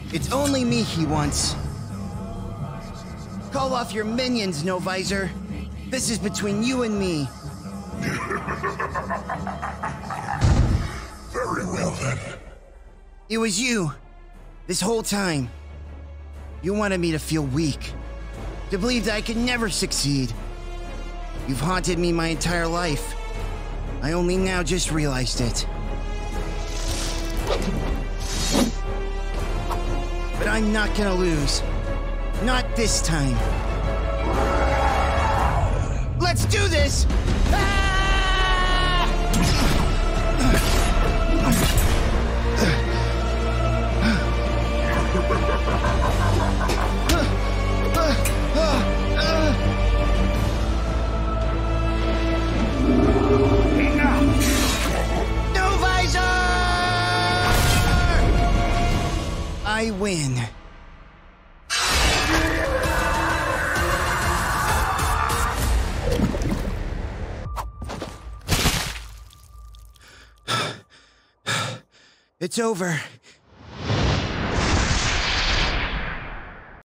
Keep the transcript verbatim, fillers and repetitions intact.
It's only me he wants. Call off your minions, NoVisor. This is between you and me. Very well, then. It was you. This whole time. You wanted me to feel weak. To believe that I could never succeed. You've haunted me my entire life. I only now just realized it. But I'm not gonna lose. Not this time. Let's do this! Ah! NoVisor! I win. It's over.